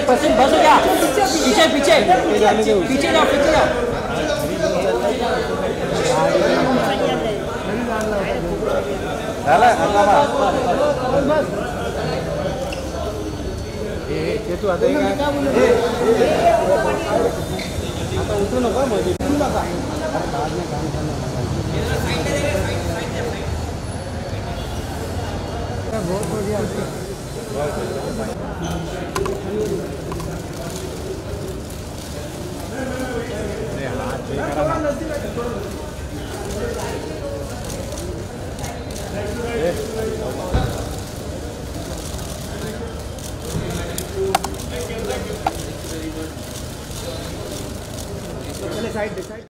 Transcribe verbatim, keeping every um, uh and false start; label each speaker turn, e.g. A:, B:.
A: Percent बस हो गया। पीछे पीछे पीछे जाओ पीछे जाओ। ये तू आता है क्या? आता उतरू नका मध्ये उतरू नका बाद में काम करना बहुत बढ़िया साइड साइड